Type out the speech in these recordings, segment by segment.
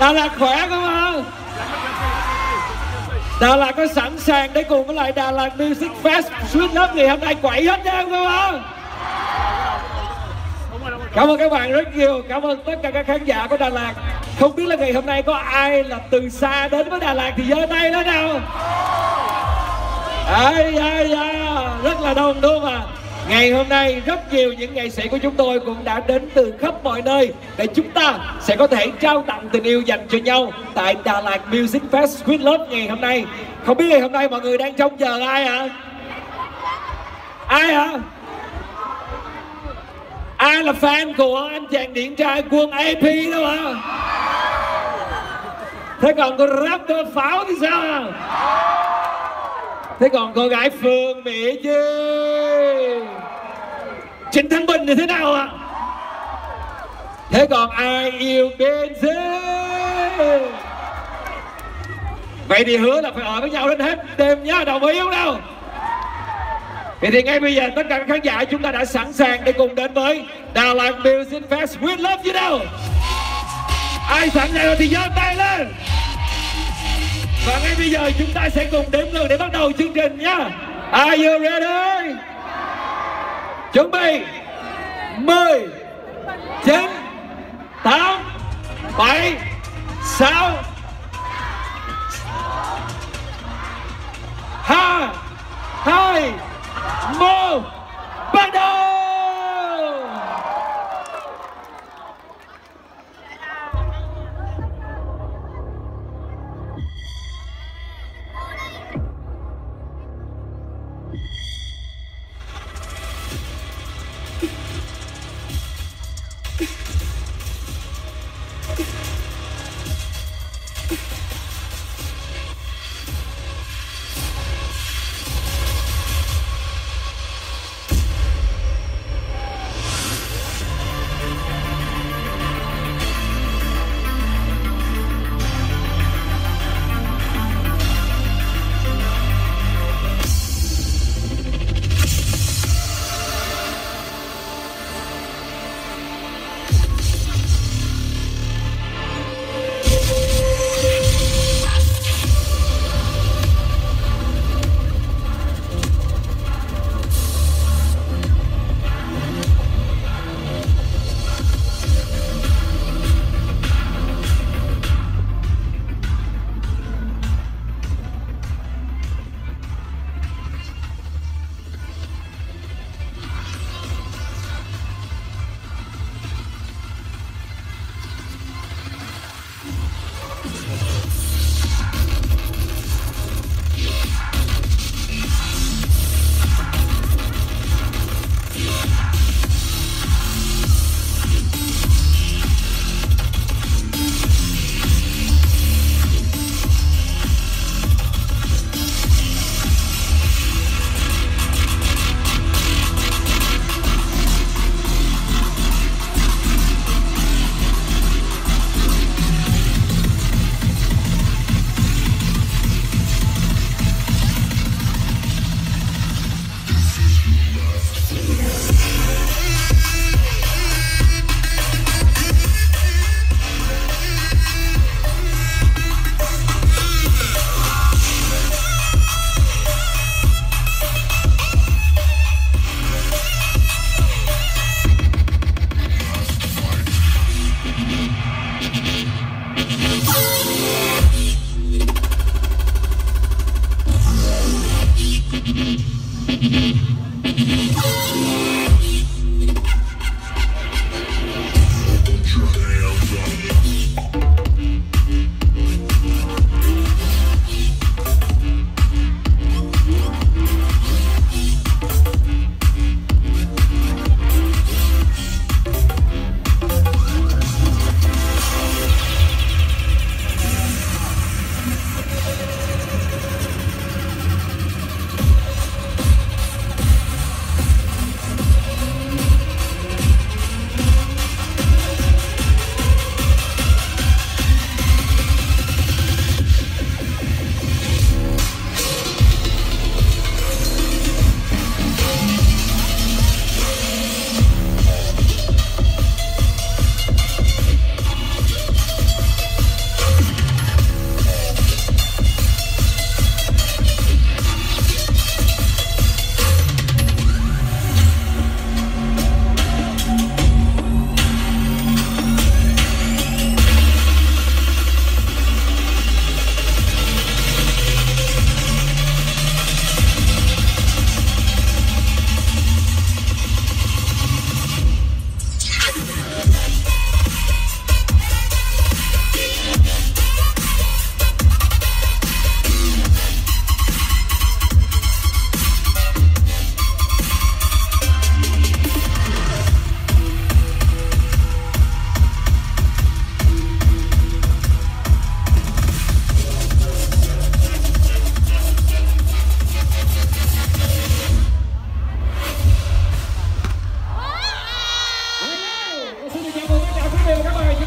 Đà Lạt khỏe không ạ? Đà Lạt có sẵn sàng để cùng với lại Đà Lạt Music Fest Sweet Love ngày hôm nay quậy hết nha không ạ? Cảm ơn các bạn rất nhiều, cảm ơn tất cả các khán giả của Đà Lạt. Không biết là ngày hôm nay có ai là từ xa đến với Đà Lạt thì giơ tay lên nào. Rất là đông đúng không ạ? Ngày hôm nay rất nhiều những nghệ sĩ của chúng tôi cũng đã đến từ khắp mọi nơi để chúng ta sẽ có thể trao tặng tình yêu dành cho nhau tại Đà Lạt Music Fest Sweet Love ngày hôm nay. Không biết ngày hôm nay mọi người đang trông chờ ai ạ? Ai hả? Ai là fan của anh chàng điển trai Quân AP đâu hả? Thế còn cô rapper Pháo thì sao à? Thế còn cô gái Phương Mỹ Chi, Trịnh Thăng Bình thì thế nào ạ? Thế còn ai yêu Benji? Vậy thì hứa là phải ở với nhau đến hết đêm nhá, đồng ý không đâu? Vậy thì ngay bây giờ tất cả các khán giả chúng ta đã sẵn sàng để cùng đến với Đà Lạt Music Fest Sweet Love chứ đâu? Ai sẵn sàng rồi thì giơ tay lên. Và ngay bây giờ chúng ta sẽ cùng đếm ngược để bắt đầu chương trình nhá. Are you ready? Chuẩn bị 10 9 8 7 6 2 1 bắt đầu.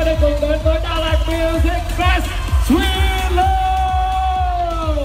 ta đang cùng đến với Đà Lạt Music Fest Sweet Love.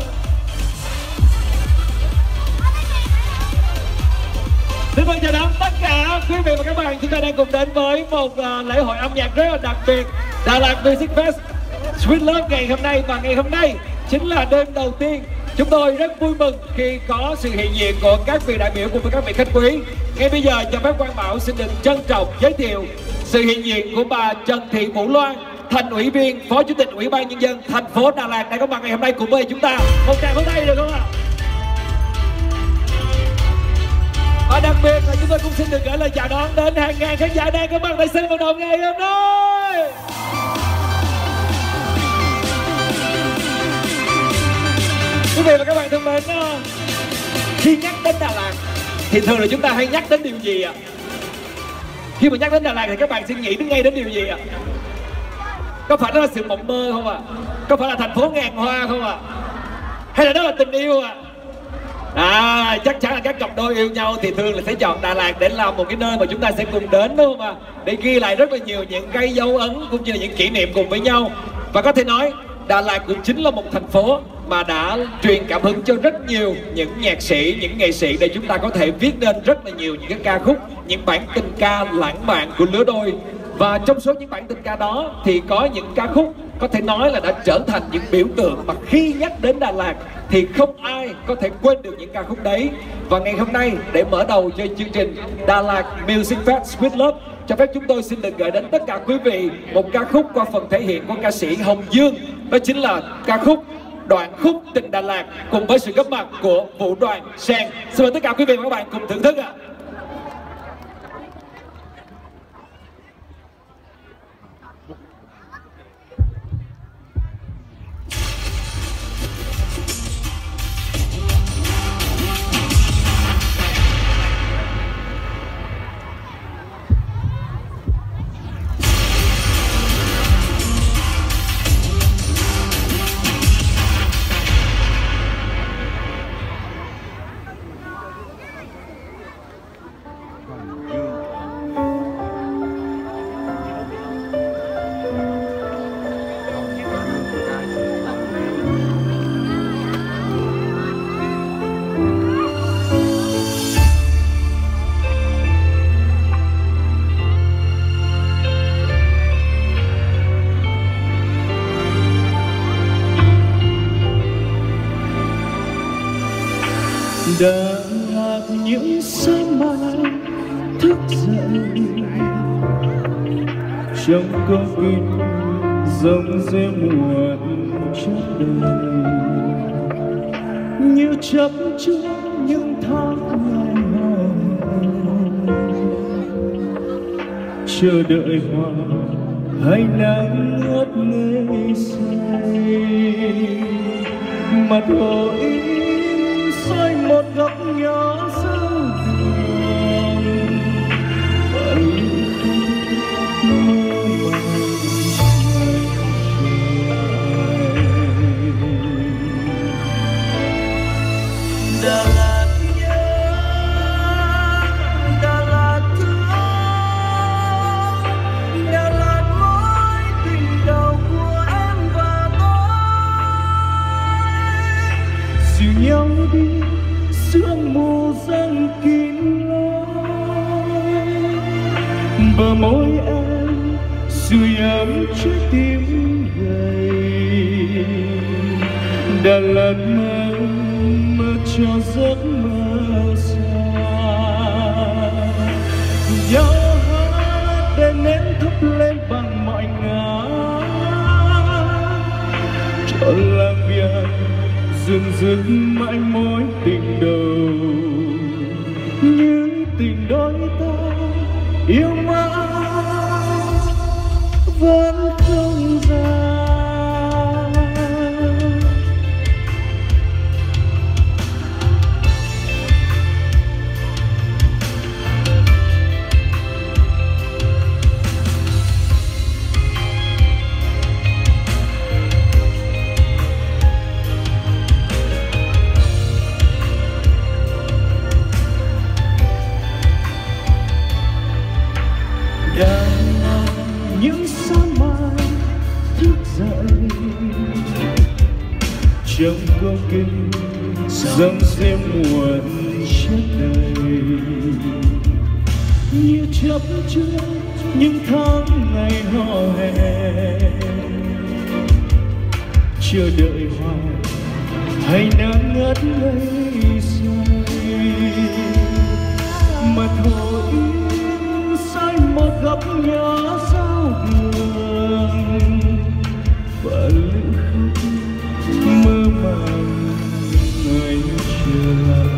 Xin mời chào đón tất cả quý vị và các bạn, chúng ta đang cùng đến với một lễ hội âm nhạc rất là đặc biệt, Đà Lạt Music Fest Sweet Love ngày hôm nay. Và ngày hôm nay chính là đêm đầu tiên. Chúng tôi rất vui mừng khi có sự hiện diện của các vị đại biểu cùng với các vị khách quý. Ngay bây giờ cho phép Quang Bảo xin được trân trọng giới thiệu sự hiện diện của bà Trần Thị Vũ Loan, Thành ủy viên, Phó Chủ tịch Ủy ban Nhân dân thành phố Đà Lạt đã có mặt ngày hôm nay cùng với chúng ta. Một tràng pháo tay được không ạ? Và đặc biệt là chúng tôi cũng xin được gửi lời chào đón đến hàng ngàn khán giả đang có mặt tại sân vận động ngày hôm nay. Quý vị và các bạn thân mến, khi nhắc đến Đà Lạt thì thường là chúng ta hay nhắc đến điều gì ạ? Khi mà nhắc đến Đà Lạt thì các bạn sẽ nghĩ đến ngay đến điều gì ạ? Có phải đó là sự mộng mơ không ạ? Có phải là thành phố ngàn hoa không ạ? Hay là đó là tình yêu ạ? Chắc chắn là các cặp đôi yêu nhau thì thường là sẽ chọn Đà Lạt để làm một cái nơi mà chúng ta sẽ cùng đến, đúng không ạ? Để ghi lại rất là nhiều những cái dấu ấn cũng như là những kỷ niệm cùng với nhau. Và có thể nói Đà Lạt cũng chính là một thành phố mà đã truyền cảm hứng cho rất nhiều những nhạc sĩ, những nghệ sĩ để chúng ta có thể viết nên rất là nhiều những cái ca khúc, những bản tình ca lãng mạn của lứa đôi. Và trong số những bản tình ca đó thì có những ca khúc có thể nói là đã trở thành những biểu tượng mà khi nhắc đến Đà Lạt thì không ai có thể quên được những ca khúc đấy. Và ngày hôm nay để mở đầu cho chương trình Đà Lạt Music Fest Sweet Love, cho phép chúng tôi xin được gửi đến tất cả quý vị một ca khúc qua phần thể hiện của ca sĩ Hồng Dương. Đó chính là ca khúc Đoạn khúc tình Đà Lạt cùng với sự góp mặt của Vũ Đoàn Sen. Xin mời tất cả quý vị và các bạn cùng thưởng thức ạ. Đà Lạt những sớm mai thức dậy trong có kinh dòng rêu muộn chất đời như chấp trước những tháng ngày chờ đợi hoa hay nắng ngất ngây say mặt hồ xoay một góc nhỏ giữa đường vẫn mơ Đà Lạt nhớ, Đà Lạt thương, Đà Lạt mối tình đầu của em và tôi dìu nhau đi sương mù giăng kín lối bờ môi em sưởi ấm trái tim gầy Đà Lạt mơ mơ cho giấc mơ xa nhau hát để nén thắp lên bằng mọi ngã cho làm việc dừng dứt mãi mối tình đầu như tình đôi ta yêu mãi vẫn không ra. Những sớm mai dậy trong câu kinh dâng xem muộn chết đầy như chấp trước những tháng ngày hò hè chờ đợi hoài hay nắng ngất ngây say mà thôi sai một góc nhỏ giao đường và lữ khúc mơ màng ngày trời.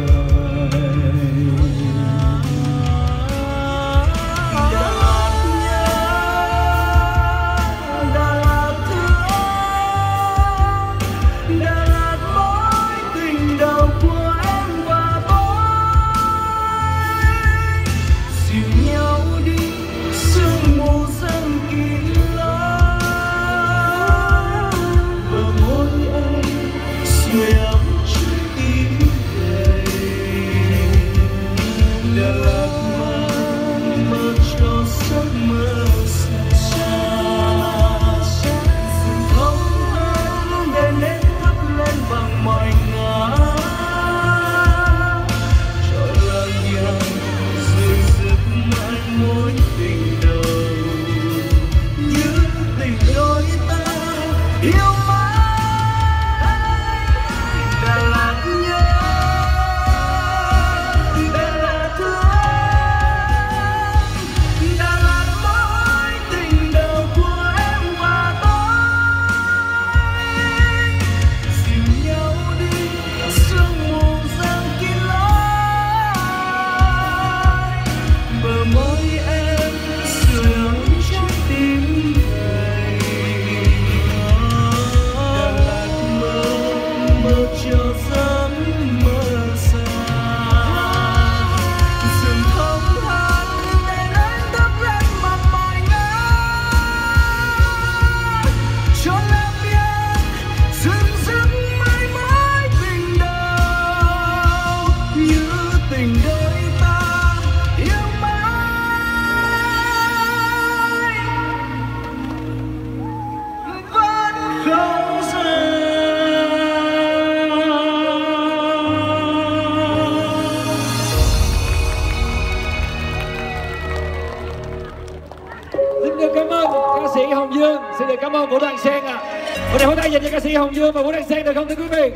Xin được cảm ơn Vũ Đoàn Sen ạ. Một tràng pháo tay dành cho ca sĩ Hồng Dương và Vũ Đoàn Sen được không thưa quý vị?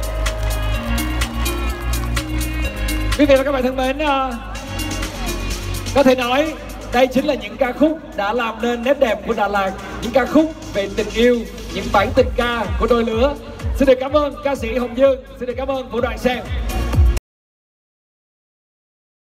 Quý vị và các bạn thân mến, có thể nói đây chính là những ca khúc đã làm nên nét đẹp của Đà Lạt, những ca khúc về tình yêu, những bản tình ca của đôi lứa. Xin được cảm ơn ca sĩ Hồng Dương, xin được cảm ơn Vũ Đoàn Sen.